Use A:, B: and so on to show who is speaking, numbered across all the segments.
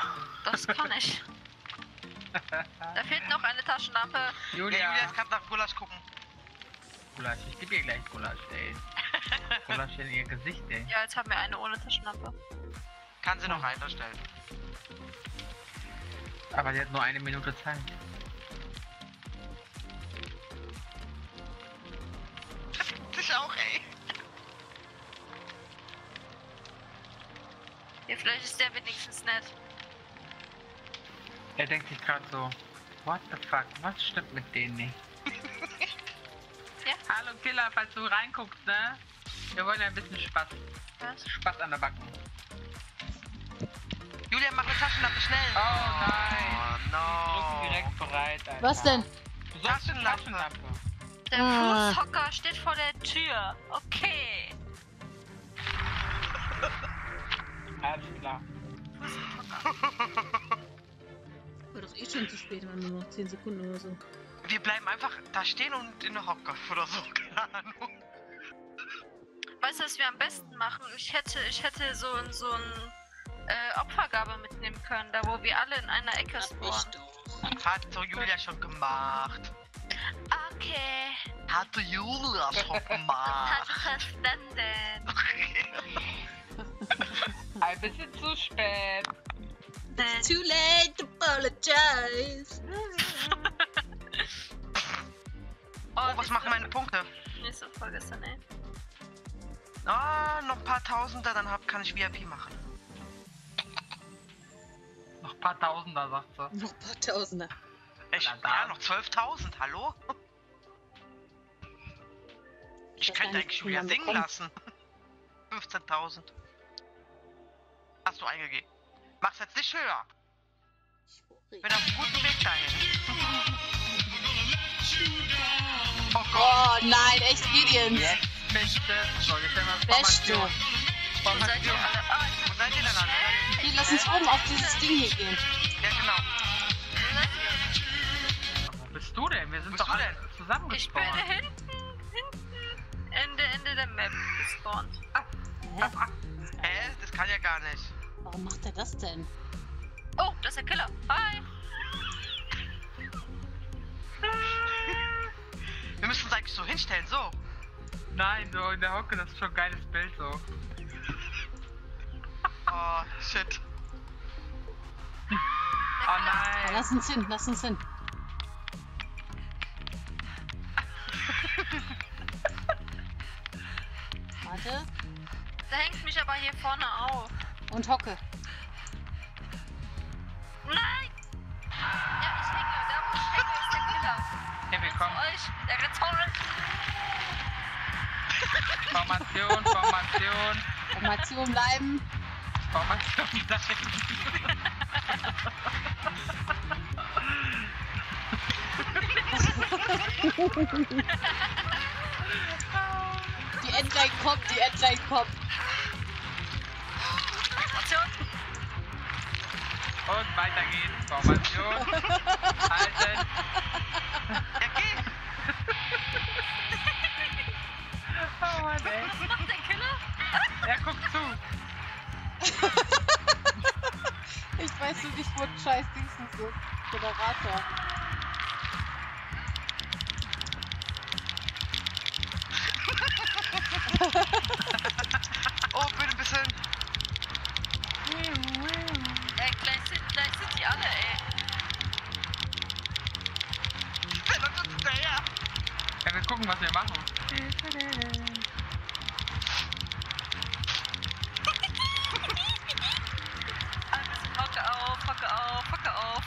A: Das kann ich. Da fehlt noch eine Taschenlampe.
B: Julia,
C: Ja, Julia kann nach Gulasch gucken.
B: Gulasch, ich gebe ihr gleich Gulasch, ey. Gulasch in ihr Gesicht, ey.
A: Ja, jetzt haben wir eine ohne Taschenlampe.
C: Kann sie noch weiterstellen.
B: Aber sie hat nur 1 Minute Zeit.
C: Ich auch, ey.
A: Ja, vielleicht ist der wenigstens nett.
B: Er denkt sich gerade so, what the fuck, was stimmt mit denen nicht?
A: Ja?
B: Hallo Killer, falls du reinguckst, ne? Wir wollen ja ein bisschen Spaß.
A: Was?
B: Spaß an der Backen.
C: Julia, mach eine Taschenlampe schnell.
B: Oh nein!
C: Oh no.
B: Drücken direkt bereit, Alter.
D: Was denn?
B: Du sollst eine Taschenlampe.
A: Der Fußhocker steht vor der Tür. Okay.
B: Alles klar.
D: War doch eh schon zu spät, waren nur noch 10 Sekunden oder so.
C: Wir bleiben einfach da stehen und in der Hocke oder so, keine Ahnung.
A: Weißt du, was wir am besten machen? Ich hätte so ein Opfergabe mitnehmen können, da wo wir alle in einer Ecke spawnen.
C: Hat so Julia schon gemacht.
A: Okay.
C: Hatte Julia schon gemacht.
A: Hat verstanden.
B: Ein bisschen zu spät.
D: Too late to apologize.
C: Oh, was machen meine Punkte?
A: Nächste Folge ist dann, ey.
C: Ah, noch ein paar Tausender, dann kann ich VIP machen.
B: Noch ein paar Tausender, sagt sie.
D: Noch ein paar Tausender.
C: Echt?
B: Na dann.
C: Ja, noch 12.000, hallo? Ich
D: weiß
C: könnte
D: gar nicht,
C: eigentlich
D: wie
C: Julia
D: man
C: singen
D: bekommt.
C: lassen. 15.000. Hast du eingegeben. Mach's jetzt nicht höher. Bin auf einem guten Weg dahin. Oh Gott.
D: Oh nein, echt Gideon.
B: Yes, Beste. So, jetzt haben wir
D: Beste.
B: Formation.
A: Wo seid ihr
B: Formation.
A: alle? Ah,
C: Wo seid ihr denn alle?
D: Hier, lass uns oben auf dieses Ding hier gehen.
C: Ja, genau.
A: wo seid ihr?
B: Wo bist du denn? Wir sind
C: Wo
B: doch
C: bist du
B: alle
A: Ich bin
B: zusammengespawnt.
A: hinten. Ende der Map gespawnt.
D: Hä?
C: Hä? Das kann ja gar nicht.
D: Warum macht er das denn?
A: Oh, das ist der Killer. Hi.
C: Wir müssen uns eigentlich so hinstellen, so.
B: Nein, so in der Hocke, das ist schon ein geiles Bild so.
C: Oh, shit.
B: Oh
D: Ja,
B: nein.
D: lass uns hin, lass uns hin. Warte.
A: Der hängt mich aber hier vorne auf.
D: Und hocke.
A: Nein! Ja, ich hänge. Da wo ich hänge ist der Killer.
B: Hey,
A: Zu
B: willkommen.
A: euch. Der rennt zu euch.
B: Formation, Formation.
D: Formation bleiben.
B: Formation.
D: Die Endline kommt, die Endline kommt.
A: Formation.
B: Und weiter geht's. Formation. Halten.
C: Ja, geh.
B: Oh Mann, ey.
A: Was macht der Killer?
B: Er guckt zu.
D: Ich weiß nur nicht, wo ein scheiß Dings ist. Generator.
C: Oh, bitte ein bisschen.
A: Gleich sind die alle, ey.
C: Wer läuft uns hinterher?
B: Ja, wir gucken, was wir machen.
A: Alles Hocke auf, Hocke auf, Hocke auf.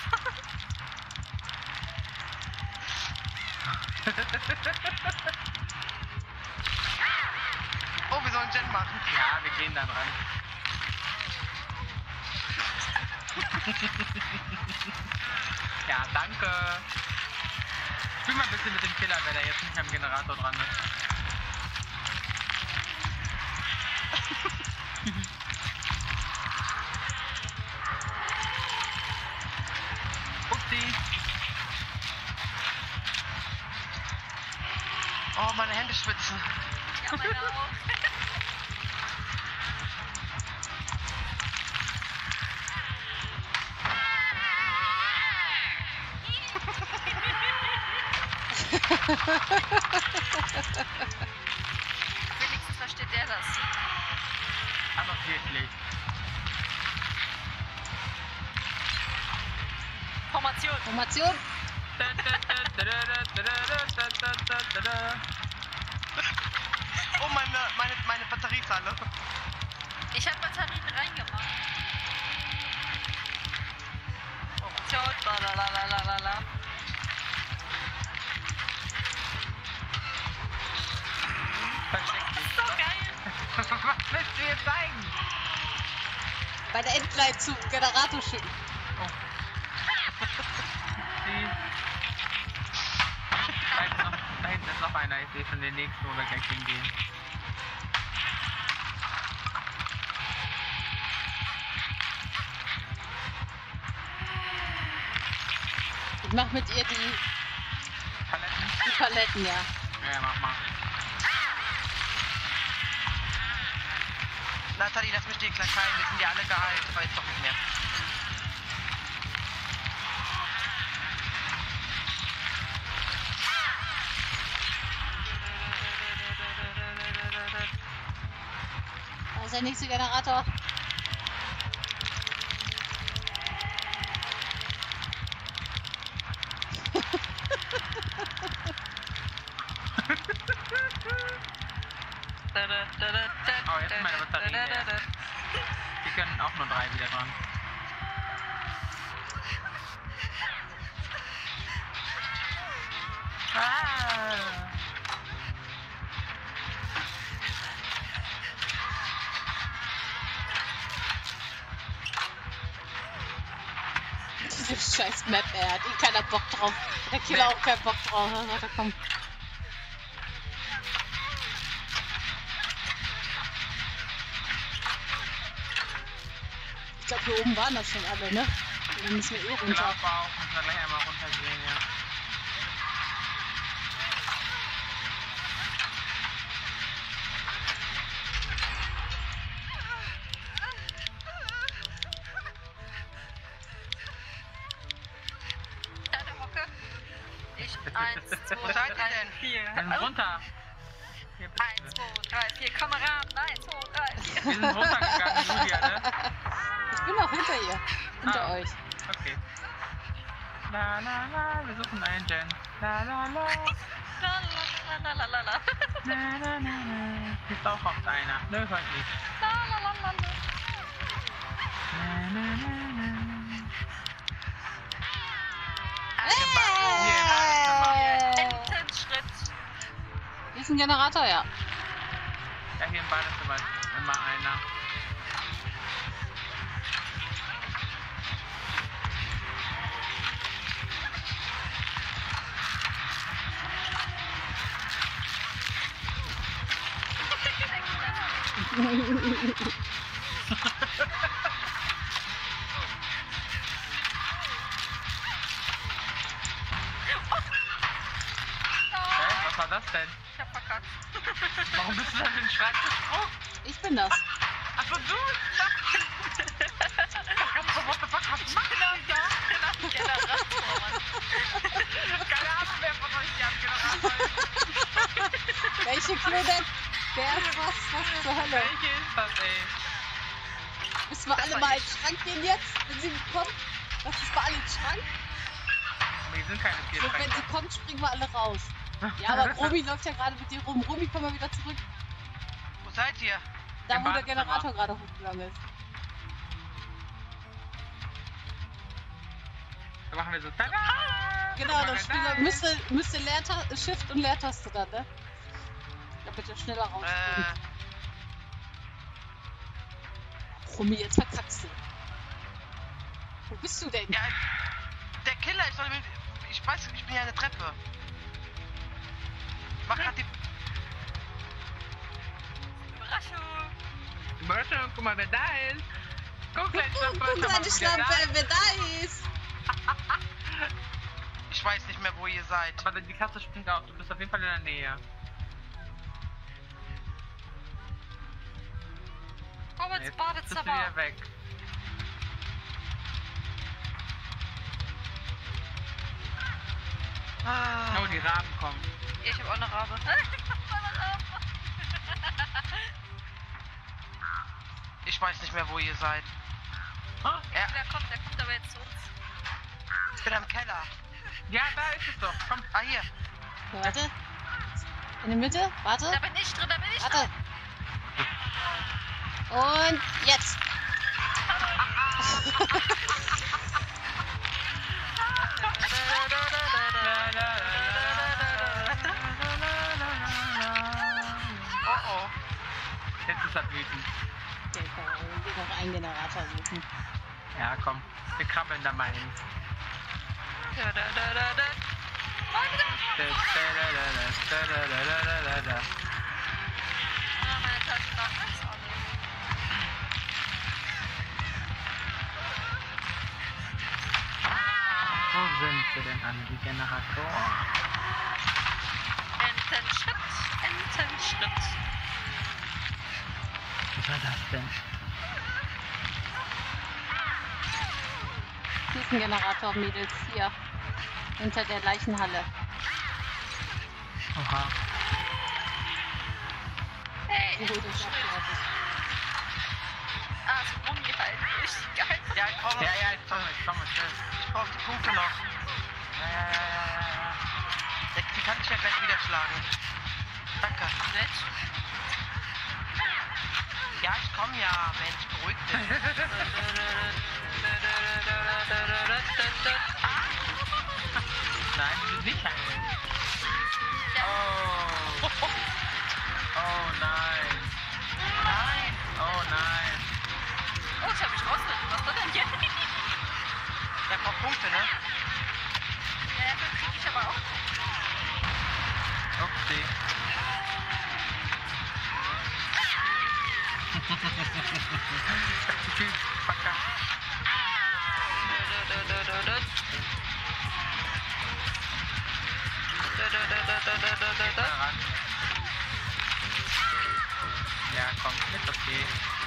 C: Oh, wir sollen Gen machen.
B: Ja, wir gehen dann rein. Ja, danke. Spiel mal ein bisschen mit dem Killer, wenn er jetzt nicht am Generator dran ist. Upsi.
C: Oh, meine Hände schwitzen.
A: Ja, meine auch. Wenigstens versteht der das.
B: Aber wirklich.
A: Formation.
D: Formation.
C: Oh, meine Batteriezahle.
A: Ich habe Batterien reingemacht. Formation. Lalalala.
B: Versteck dich.
A: So geil.
B: Was willst du jetzt zeigen?
D: Bei der Endline zum Generator schicken.
B: Da hinten ist noch einer, ich sehe schon den nächsten, wo wir gleich hingehen.
D: Ich mach mit ihr die Paletten, ja.
B: Ja, mach mal.
C: Nathalie, lass mich den gleich fallen, wir sind ja alle geheilt, aber jetzt doch nicht mehr.
D: Da ist der nächste Generator.
B: Oh, jetzt ist meine Batterie leer. Die können auch nur 3 wieder dran. Ah.
D: Diese scheiß Map, ey, hat keiner Bock drauf. Der Killer auch keinen Bock drauf. Warte, komm. Ich glaube, hier oben waren das schon alle, ne? Dann müssen wir eh runter.
B: Glaube auch, müssen wir gleich einmal runtergehen, ja.
A: Ich, 1, 2,
C: Wo seid ihr
A: 3,
C: denn?
A: 4.
B: Wir sind runter. Hier bist
A: 1, 2, 3, 4 Kameraden. 1, 2, 3, 4.
B: Wir sind runtergegangen, Julia, ne?
D: Ich bin auch hinter ihr. Hinter euch.
B: Okay. La la la, wir suchen einen Gen. La la la.
A: Lalalala.
B: Na na na na. Hier taucht einer. Nö, heute nicht.
A: Lalalala.
B: Na na na na.
A: Entenschritt.
D: Hier ist ein Generator, ja.
B: Ja, hier im Badezimmer ist immer einer. Was war das denn?
A: Ich hab verkackt.
B: Warum bist du denn in den Schrank gesprungen?
D: Ich bin das.
B: Achso, du! What the fuck, was machst du da? Keine Ahnung, wer von euch die am Generator ist.
D: Welche Klodek? Der ist was zur Hölle.
B: Welche ist das, ey?
D: Müssen wir alle mal in den Schrank gehen jetzt, wenn sie kommt? Lass uns mal alle in den Schrank.
B: Wir sind keine vier
D: So, wenn sie
B: Schränke.
D: kommt, springen wir alle raus. Ja, aber Romy läuft ja gerade mit dir rum. Romy, komm mal wieder zurück.
C: Wo seid ihr?
D: Da,
B: Im
D: wo der
B: Badezimmer.
D: Generator gerade hochgegangen ist.
B: Da machen wir so. Tada!
D: Genau, dann
B: Machen wir
D: springen wir, müsste Shift und Leertaste dann, ne? Damit er schneller rausspringt. Romy, jetzt verkackst du. Wo bist du denn?
C: Ja, der Killer, ich weiß, ich bin ja eine Treppe. Mach grad die...
A: Überraschung.
B: Überraschung, guck mal, wer da ist. Guck, kleine Schlampe.
D: Guck, kleine Schlampe, wer da ist.
C: Ich weiß nicht mehr, wo ihr seid.
B: Aber die Katze springt auf. Du bist auf jeden Fall in der Nähe.
A: Komm ins
B: Jetzt bist du
A: Badezimmer.
B: wieder weg. Oh, die Raben kommen.
A: Ich hab auch eine Rabe.
C: Ich weiß nicht mehr, wo ihr seid.
B: Oh,
A: Der kommt aber jetzt zu uns.
C: Ich bin am Keller.
B: ja, da ist es doch. Komm.
C: Ah, hier.
D: Warte. In der Mitte. Warte.
A: Da bin ich drin,
D: Warte. Und jetzt.
C: Oh oh.
B: Jetzt ist er wütend.
D: Okay, noch einen Generator suchen.
B: Ja, komm. Wir krabbeln da mal hin.
A: Meine Taschenlampe ist auch nicht.
B: Wo sind sie denn alle, die Generatoren?
A: Entenschritt, Entenschritt.
B: Was war das denn?
D: Hier ist ein Generator, Mädels. Hier. Hinter der Leichenhalle.
B: Oha.
A: Hey,
D: Die holt uns auch fertig.
A: ah, so Gummi halt. Richtig geil.
C: Ja, ich brauche
B: Ja, ja, ich komme, schön.
C: ich brauch die Punkte noch.
B: Ja.
C: Die kann ich ja gleich wieder schlagen. Danke.
A: Nett.
C: Ja, ich komm ja, Mensch, beruhig dich.
B: Nein, die sind nicht heilen. Oh. Oh nein.
C: Nein.
B: Oh nein.
A: Oh, ich hab mich rausgefunden. Was war denn hier?
C: Der braucht Punkte, ne?
A: Ja, das krieg ich aber auch.
B: Okay. Ich hab zu viel verkackt. Geht mal ran. Ja, komm, ist okay.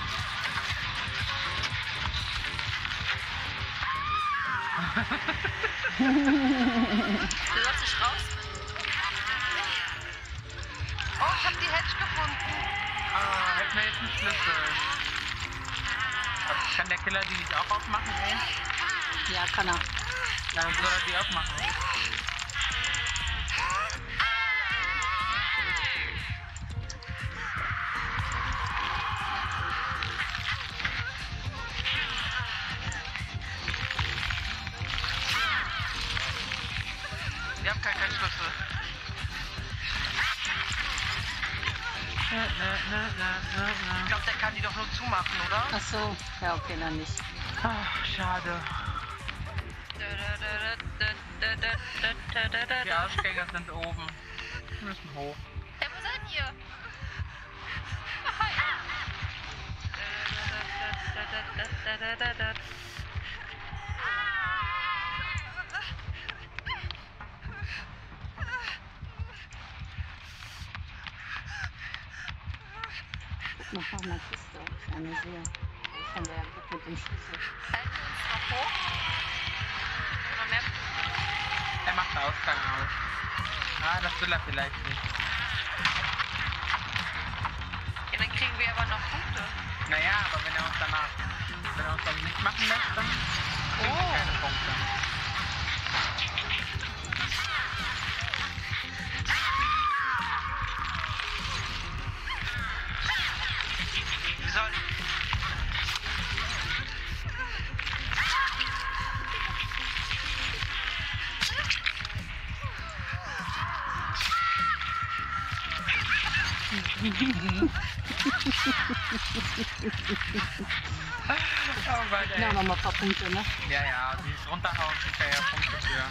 A: Du sollst dich raus.
C: Oh, ich hab die Hedge gefunden.
B: Ah, hätten wir jetzt einen Schlüssel. Kann der Killer die nicht auch aufmachen, ey?
D: Ja, kann er.
B: Dann soll er die aufmachen.
C: Wir haben keinen Schlüssel. Ich glaube, der kann die doch nur zumachen, oder?
D: Ach so. Ja, okay, dann nicht.
B: Ach, schade. Die Ausgänge sind oben. Wir müssen hoch.
A: Hey, wo seid ihr?
D: Guck noch mal in der Kiste, ob ich eine sehe. Ich fand ja gut mit dem Schlüssel.
A: Halten wir uns noch hoch? Oder mehr?
B: Er macht den Ausgang aus. Ah, das will er vielleicht nicht.
A: Ja, dann kriegen wir aber noch Punkte.
B: Naja, aber wenn er uns dann nicht machen lässt, dann kriegen wir keine Punkte.
C: Wir sollen...
B: Oh Gott, ey.
D: Ja, nochmal ein paar Punkte, ne?
B: Ja, dieses Runterhauen sind ja Punkte für.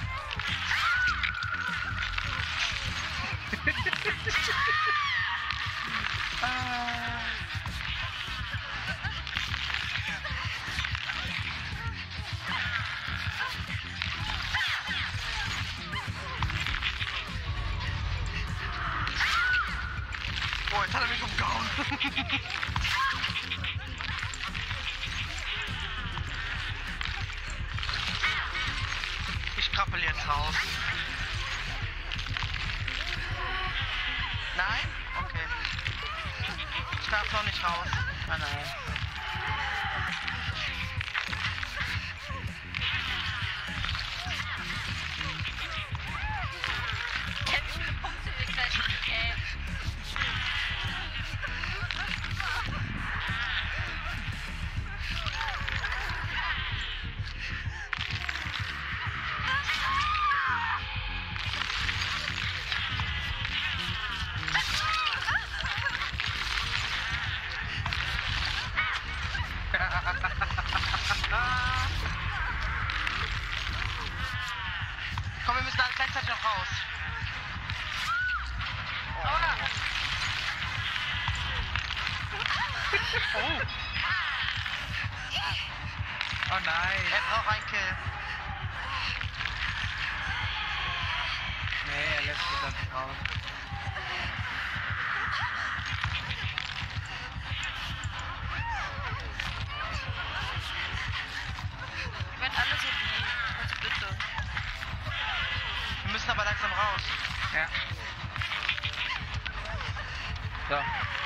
C: Oh, jetzt hat er mich umgehauen. Ich krabbel jetzt raus. Nein? Okay. Ich darf noch nicht raus.
B: Ah, nein.
A: Wie viele Punkte wir gleich kriegen, ey.
C: Komm, wir müssen alle gleichzeitig noch raus. Oh,
B: Oh nein.
C: er braucht einen Kill.
B: Nee, er lässt sich das nicht raus.
A: Wir werden alle so lieb. Also bitte.
C: Wir müssen aber langsam raus.
B: Ja. So.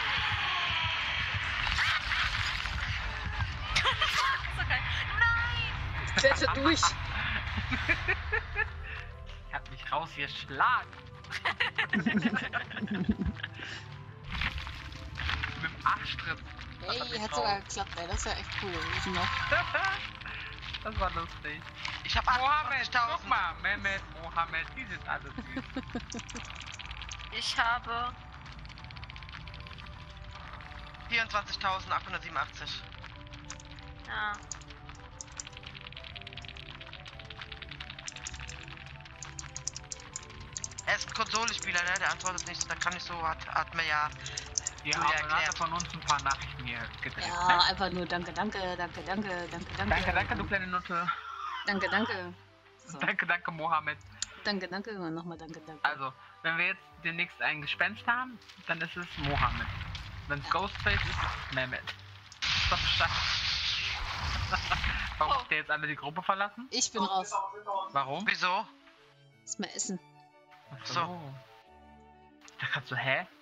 A: So geil. Nein!
D: Ich kletter durch.
B: Ich hab mich rausgeschlagen. Mit dem Arschtritt.
D: Hey, hat sogar geklappt, ey. Das ist ja echt cool. Wir müssen noch.
B: Das war lustig.
C: Ich hab
B: Mohammed, guck
C: 28.000.
B: mal. Mehmet, Mohammed, die sind alle süß.
A: Ich habe
C: 24.887.
A: ja.
C: Er ist ein Konsolespieler, ne? Der antwortet nicht, da kann nicht so, hat mir ja
B: Ja,
C: Julia
B: aber dann hat er
C: erklärt.
B: von uns ein paar Nachrichten hier gedreht.
D: Ja,
B: Ne?
D: einfach nur danke, danke, danke, danke, danke, danke.
B: Danke, danke, du kleine Nutte.
D: Danke, danke. So.
B: Danke, danke, Mohammed.
D: Danke, danke und nochmal danke, danke.
B: Also, wenn wir jetzt demnächst ein Gespenst haben, dann ist es Mohammed. Wenn es Ghostface ist, ist es Mehmet. Ist doch Bescheid. Warum habt ihr jetzt alle die Gruppe verlassen?
D: Ich bin raus.
B: Warum?
C: Wieso?
D: Lass mal essen.
B: Ach so. Da kannst du, hä?